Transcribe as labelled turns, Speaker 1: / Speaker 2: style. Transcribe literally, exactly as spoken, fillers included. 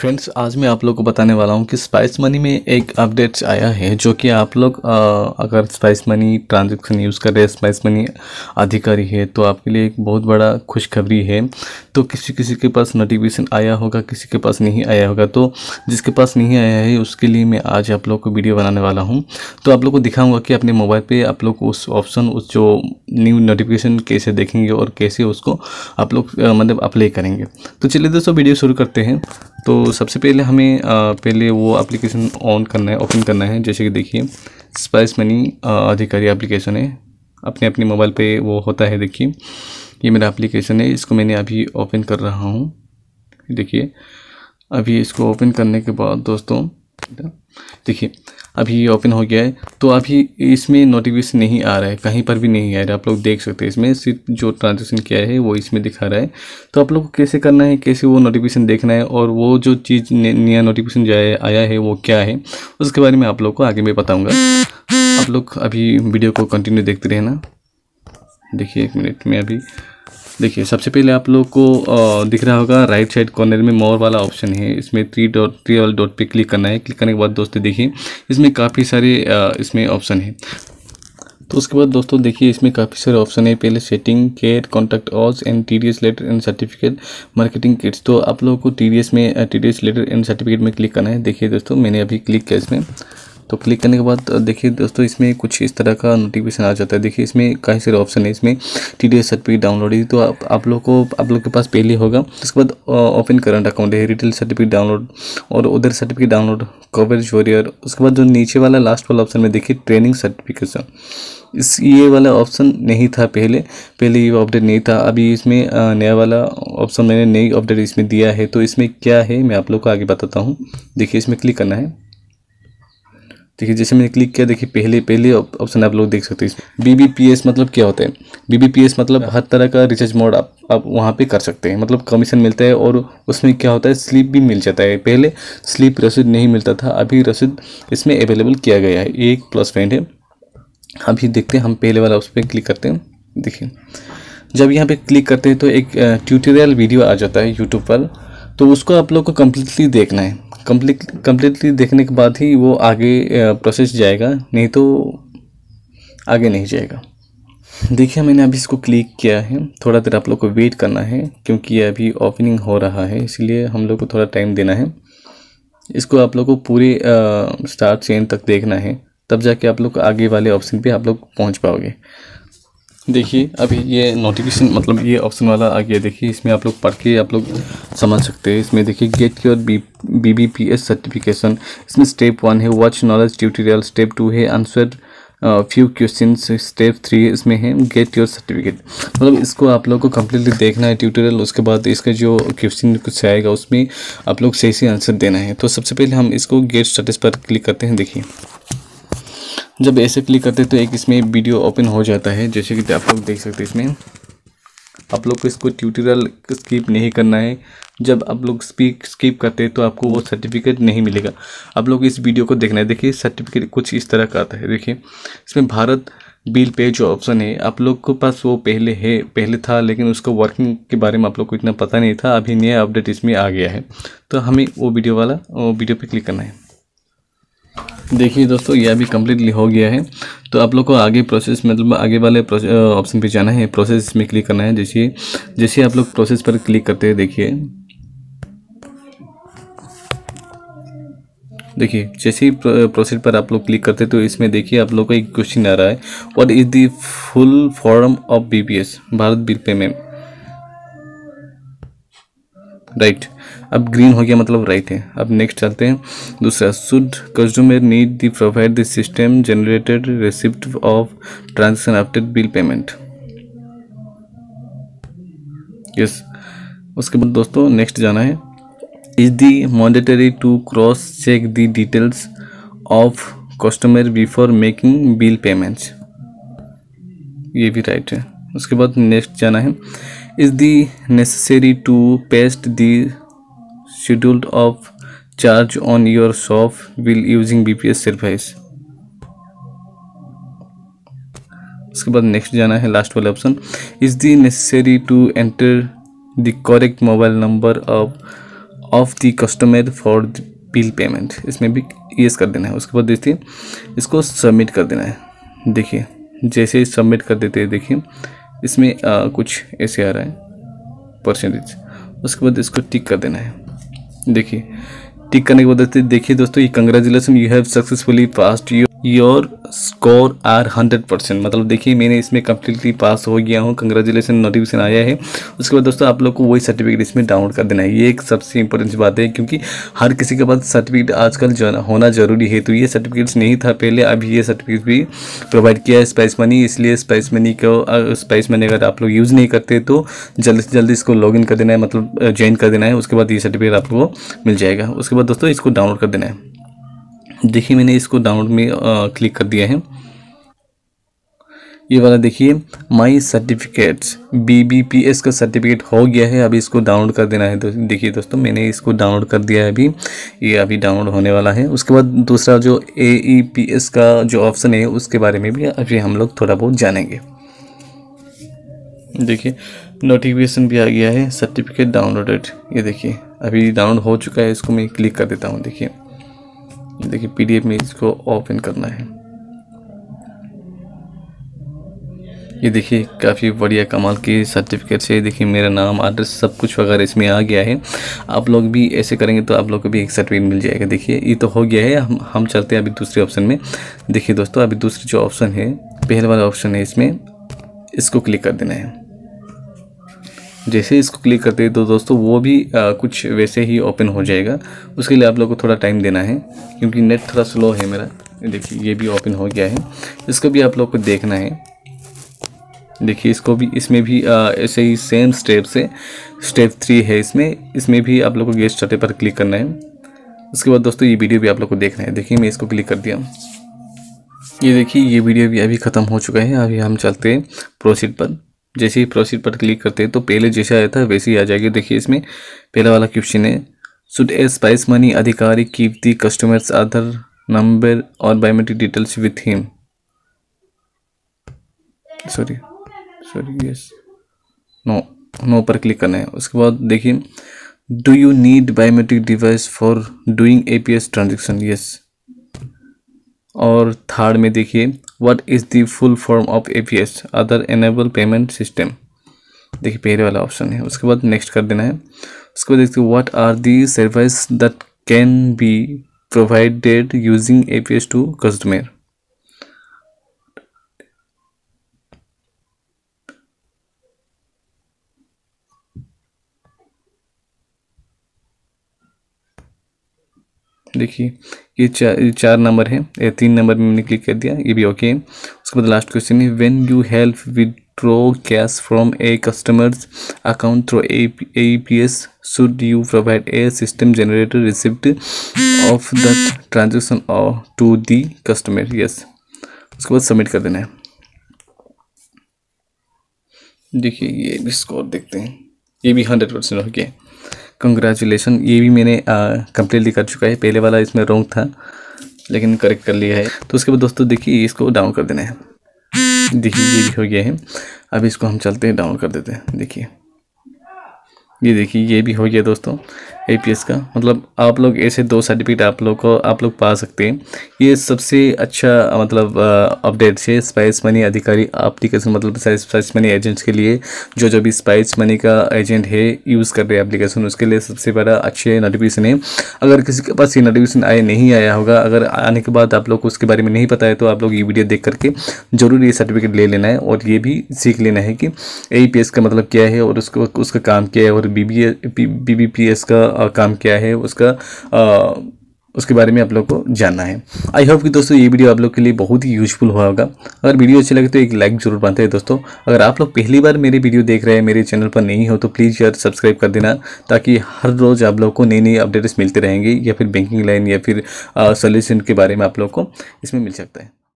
Speaker 1: Friends, आज मैं आप लोग को बताने वाला हूं कि स्पाइस मनी में एक अपडेट्स आया है जो कि आप लोग अ, अगर स्पाइस मनी ट्रांजैक्शन यूज़ कर रहे हैं, स्पाइस मनी अधिकारी है तो आपके लिए एक बहुत बड़ा खुशखबरी है। तो किसी किसी के पास नोटिफिकेशन आया होगा, किसी के पास नहीं आया होगा। तो जिसके पास नहीं आया है उसके लिए मैं आज आप लोग को वीडियो बनाने वाला हूँ। तो आप लोग को दिखाऊँगा कि अपने मोबाइल पर आप लोग उस ऑप्शन, उस जो न्यू नोटिफिकेशन कैसे देखेंगे और कैसे उसको आप लोग अ, मतलब अप्लाई करेंगे। तो चलिए दोस्तों, वीडियो शुरू करते हैं। तो सबसे पहले हमें आ, पहले वो एप्लीकेशन ऑन करना है, ओपन करना है। जैसे कि देखिए, स्पाइस मनी अधिकारी एप्लीकेशन है, अपने अपने मोबाइल पे वो होता है। देखिए, ये मेरा एप्लीकेशन है, इसको मैंने अभी ओपन कर रहा हूँ। देखिए, अभी इसको ओपन करने के बाद दोस्तों देखिए अभी ये ओपन हो गया है। तो अभी इसमें नोटिफिकेशन नहीं आ रहा है, कहीं पर भी नहीं आ रहा है। आप लोग देख सकते हैं, इसमें सिर्फ जो ट्रांजेक्शन किया है वो इसमें दिखा रहा है। तो आप लोग को कैसे करना है, कैसे वो नोटिफिकेशन देखना है और वो जो चीज़ नया नोटिफिकेशन जो आया है वो क्या है, उसके बारे में आप लोग को आगे मैं बताऊँगा। आप लोग अभी वीडियो को कंटिन्यू देखते रहना। देखिए, एक मिनट में अभी देखिए, सबसे पहले आप लोग को दिख रहा होगा राइट साइड कॉर्नर में मोर वाला ऑप्शन है। इसमें थ्री डॉट थ्री वाले डॉट पे क्लिक करना है। क्लिक करने के बाद दोस्तों देखिए, इसमें काफ़ी सारे इसमें ऑप्शन है। तो उसके बाद दोस्तों देखिए, इसमें काफ़ी सारे ऑप्शन है। पहले सेटिंग, केयर, कॉन्टैक्ट ऑल्स and T D S letter and certificate, marketing kits. तो आप लोगों को टी डी एस में T D S letter and certificate में क्लिक करना है। देखिए दोस्तों, मैंने अभी क्लिक किया इसमें। तो क्लिक करने के बाद देखिए दोस्तों, इसमें कुछ इस तरह का नोटिफिकेशन आ जाता है। देखिए, इसमें काफ़ी सारे ऑप्शन है। इसमें T D S certificate download है, तो आप आप लोग को आप लोग के पास पहले होगा। उसके बाद ओपन करंट अकाउंट है, रिटेल सर्टिफिकेट डाउनलोड और उधर सर्टिफिकेट डाउनलोड, कवरेज वॉरियर। उसके बाद जो नीचे वाला लास्ट वाला ऑप्शन में देखिए, ट्रेनिंग सर्टिफिकेशन। इस ये वाला ऑप्शन नहीं था पहले पहले ये अपडेट नहीं था। अभी इसमें नया वाला ऑप्शन मैंने नई अपडेट इसमें दिया है। तो इसमें क्या है मैं आप लोग को आगे बताता हूँ। देखिए, इसमें क्लिक करना है। देखिए, जैसे मैंने क्लिक किया, देखिए पहले पहले ऑप्शन आप लोग देख सकते हैं। बी बी पी एस मतलब क्या होता है? बी बी पी एस मतलब हर तरह का रिचार्ज मोड आप आप वहाँ पे कर सकते हैं। मतलब कमीशन मिलता है और उसमें क्या होता है, स्लिप भी मिल जाता है। पहले स्लिप रसीद नहीं मिलता था, अभी रसीद इसमें अवेलेबल किया गया है। ये एक प्लस पॉइंट है। अभी देखते हैं, हम पहले वाला उस पर क्लिक करते हैं। देखिए, जब यहाँ पे क्लिक करते हैं तो एक ट्यूटोरियल वीडियो आ जाता है यूट्यूब पर। तो उसको आप लोग को कम्प्लीटली देखना है। कम्प्लीट कम्प्लीटली देखने के बाद ही वो आगे प्रोसेस जाएगा, नहीं तो आगे नहीं जाएगा। देखिए, मैंने अभी इसको क्लिक किया है। थोड़ा देर आप लोग को वेट करना है क्योंकि ये अभी ओपनिंग हो रहा है, इसलिए हम लोग को थोड़ा टाइम देना है। इसको आप लोग को पूरे स्टार्ट से एंड तक देखना है, तब जाके आप लोग आगे वाले ऑप्शन पे आप लोग पहुंच पाओगे। देखिए, अभी ये नोटिफिकेशन मतलब ये ऑप्शन वाला आ गया। देखिए, इसमें आप लोग पढ़ के आप लोग समझ सकते हैं। इसमें देखिए, get your B B B P S certification. इसमें स्टेप वन है watch knowledge tutorial, step two है answer few questions, step three इसमें है गेट योर सर्टिफिकेट। मतलब इसको आप लोग को कम्प्लीटली देखना है ट्यूटोरियल। उसके बाद इसका जो क्वेश्चन कुछ आएगा उसमें आप लोग सही से आंसर देना है। तो सबसे पहले हम इसको गेट स्टेटस पर क्लिक करते हैं। देखिए, जब ऐसे क्लिक करते हैं तो एक इसमें वीडियो ओपन हो जाता है, जैसे कि आप लोग देख सकते हैं। इसमें आप लोग को इसको ट्यूटोरियल स्किप नहीं करना है। जब आप लोग स्पीक स्किप करते हैं तो आपको वो सर्टिफिकेट नहीं मिलेगा। आप लोग इस वीडियो को देखना है। देखिए, सर्टिफिकेट कुछ इस तरह का आता है। देखिए, इसमें भारत बिल पे जो ऑप्शन है, आप लोग के पास वो पहले है पहले था, लेकिन उसको वर्किंग के बारे में आप लोग को इतना पता नहीं था। अभी नया अपडेट इसमें आ गया है, तो हमें वो वीडियो वाला वो वीडियो पे क्लिक करना है। देखिए दोस्तों, ये अभी कम्प्लीटली हो गया है। तो आप लोग को आगे प्रोसेस मतलब आगे वाले ऑप्शन पे जाना है, प्रोसेस में क्लिक करना है। जैसे जैसे आप लोग प्रोसेस पर क्लिक करते हैं, देखिए देखिए जैसे ही प्रोसेस पर आप लोग क्लिक करते हैं तो इसमें देखिए आप लोग को एक क्वेश्चन आ रहा है, what is the full form of B P S, Bharat bill payment. Right, अब ग्रीन हो गया मतलब राइट है। अब नेक्स्ट चलते हैं। दूसरा, should customer need the provide the system generated receipt of transaction after bill payment. Yes. उसके बाद दोस्तों नेक्स्ट जाना है, is the mandatory to cross check the details of customer before making bill payments. ये भी राइट है। उसके बाद नेक्स्ट जाना है, is the necessary to paste the schedule of charge on your shop bill using B P S service. उसके बाद next जाना है लास्ट वाला option, is the necessary to enter the correct mobile number of of the customer for bill payment, इसमें भी yes कर देना है। उसके बाद देखिए इसको सबमिट कर देना है। देखिए जैसे ही सबमिट कर देते हैं देखिए इसमें आ, कुछ ऐसे आ रहा है परसेंटेज। उसके बाद इसको टिक कर देना है। देखिए टिक करने के बाद देखिए दोस्तों, ये congratulation you have successfully passed your your score are hundred percent, मतलब देखिए मैंने इसमें कम्प्लीटली पास हो गया हूँ, कंग्रेचुलेसन नोटिफिकेशन आया है। उसके बाद दोस्तों आप लोग को वही सर्टिफिकेट इसमें डाउनलोड कर देना है। ये एक सबसे इंपॉर्टेंट बात है, क्योंकि हर किसी के पास सर्टिफिकेट आजकल जो होना जरूरी है। तो ये सर्टिफिकेट्स नहीं था पहले, अभी ये सर्टिफिकेट भी प्रोवाइड किया है स्पाइस मनी। इसलिए स्पाइस मनी को स्पाइस मनी अगर आप लोग यूज़ नहीं करते तो जल्दी से जल्दी इसको लॉगिन कर देना है, मतलब ज्वाइन कर देना है। उसके बाद ये सर्टिफिकेट आप लोगों को मिल जाएगा। उसके बाद दोस्तों इसको डाउनलोड कर देना है। देखिए मैंने इसको डाउनलोड में आ, क्लिक कर दिया है। ये वाला देखिए my certificates B B P S का सर्टिफिकेट हो गया है, अभी इसको डाउनलोड कर देना है। तो देखिए दोस्तों मैंने इसको डाउनलोड कर दिया है, अभी ये अभी डाउनलोड होने वाला है। उसके बाद दूसरा जो ए ई पी एस का जो ऑप्शन है उसके बारे में भी अभी हम लोग थोड़ा बहुत जानेंगे। देखिए नोटिफिकेशन भी आ गया है, सर्टिफिकेट डाउनलोडेड। ये देखिए अभी डाउनलोड हो चुका है, इसको मैं क्लिक कर देता हूँ। देखिए देखिए पीडीएफ में इसको ओपन करना है। ये देखिए काफ़ी बढ़िया कमाल की सर्टिफिकेट है। देखिए मेरा नाम, एड्रेस, सब कुछ वगैरह इसमें आ गया है। आप लोग भी ऐसे करेंगे तो आप लोग को भी एक सर्टिफिकेट मिल जाएगा। देखिए ये तो हो गया है। हम हम चलते हैं अभी दूसरे ऑप्शन में। देखिए दोस्तों अभी दूसरी जो ऑप्शन है, पहले वाला ऑप्शन है, इसमें इसको क्लिक कर देना है। जैसे इसको क्लिक करते हैं तो दोस्तों वो भी आ, कुछ वैसे ही ओपन हो जाएगा। उसके लिए आप लोग को थोड़ा टाइम देना है, क्योंकि नेट थोड़ा स्लो है मेरा। देखिए ये भी ओपन हो गया है, इसको भी आप लोग को देखना है। देखिए इसको भी, इसमें भी आ, ऐसे ही सेम स्टेप से स्टेप थ्री है इसमें इसमें भी आप लोग को गेट स्टार्ट पर क्लिक करना है। उसके बाद दोस्तों ये वीडियो भी आप लोग को देखना है। देखिए मैं इसको क्लिक कर दिया। ये देखिए ये वीडियो भी अभी ख़त्म हो चुका है। अभी हम चलते हैं प्रोसीड पर। जैसे ही प्रोसीड पर क्लिक करते हैं तो पहले जैसा आया था वैसे ही आ जाएगी। देखिए इसमें पहला वाला क्वेश्चन है, should a Spice Money Adhikari keep the customers Aadhaar number और biometric details with him. Sorry sorry yes no no पर क्लिक करना है। उसके बाद देखिए do you need biometric device for doing A P S transaction, yes. और third में देखिए what is the full form of A P S, Aadhaar enabled payment system. देखिए पहले वाला ऑप्शन है। उसके बाद नेक्स्ट कर देना है। उसके बाद देखिए what are the service that can be provided using A P S to customer. देखिए ये चार चार नंबर है, ये तीन नंबर में मैंने क्लिक कर दिया, ये भी ओके है। उसके बाद लास्ट क्वेश्चन है, when you help withdraw cash from a customers account through A P S should you provide a system generated receipt of that transaction to the customer, yes. उसके बाद सबमिट कर देना है। देखिए ये भी स्कोर देखते हैं, ये भी हंड्रेड परसेंट हो गया। कंग्रेचुलेसन, ये भी मैंने कंप्लीटली कर चुका है। पहले वाला इसमें रॉन्ग था लेकिन करेक्ट कर लिया है। तो उसके बाद दोस्तों देखिए इसको डाउन कर देना है। देखिए ये भी हो गया है। अब इसको हम चलते हैं डाउन कर देते हैं। देखिए ये देखिए ये भी हो गया दोस्तों ए पी एस का। मतलब आप लोग ऐसे दो सर्टिफिकेट आप लोग को आप लोग पा सकते हैं। ये सबसे अच्छा मतलब अपडेट है स्पाइस मनी अधिकारी एप्लीकेशन, मतलब स्पाइस मनी एजेंट्स के लिए। जो जो भी स्पाइस मनी का एजेंट है यूज़ कर रहे हैं एप्लीकेशन, उसके लिए सबसे बड़ा अच्छे नोटिफिकेशन है। अगर किसी के पास ये नोटिफिकेशन आया नहीं आया होगा, अगर आने के बाद आप लोग को उसके बारे में नहीं पता है तो आप लोग ये वीडियो देख करके जरूर ये सर्टिफिकेट ले लेना है और ये भी सीख लेना है कि ए पी एस का मतलब क्या है और उसको उसका काम क्या है और बी बी पी एस का काम क्या है, उसका आ, उसके बारे में आप लोग को जानना है। आई होप कि दोस्तों ये वीडियो आप लोग के लिए बहुत ही यूजफुल हुआ होगा। अगर वीडियो अच्छी लगे तो एक लाइक जरूर बनता है दोस्तों। अगर आप लोग पहली बार मेरे वीडियो देख रहे हैं, मेरे चैनल पर नहीं हो तो प्लीज़ यार सब्सक्राइब कर देना, ताकि हर रोज़ आप लोग को नई नई अपडेट्स मिलते रहेंगे, या फिर बैंकिंग लाइन या फिर सोल्यूशन के बारे में आप लोग को इसमें मिल सकता है।